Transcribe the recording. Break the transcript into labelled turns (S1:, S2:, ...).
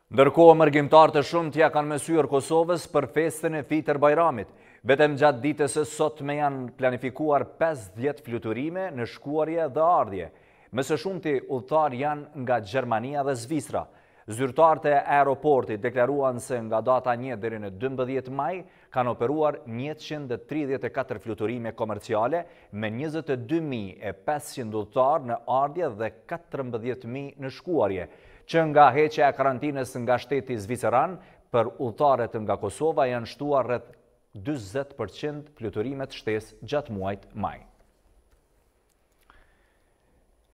S1: Ndërkohë, mërgjimtar të shumt ja kanë mësuar Kosovës për festën e Fitër Bajramit. Vetëm gjatë ditës së sotme janë planifikuar 50 fluturime në shkuarje dhe ardhje. Më së shumti udhëtar janë nga Gjermania dhe Zvicra. Zyrtarët e aeroportit deklaruan se nga data 1 deri në 12 maj kanë operuar 134 fluturime komerciale me 22.500 udhëtar në ardhje dhe 14.000 në shkuarje, që nga heqja e karantinës nga shteti zviceran për udhëtarët nga Kosova janë shtuar rreth 40% fluturimet shtesë gjatë muajit maj.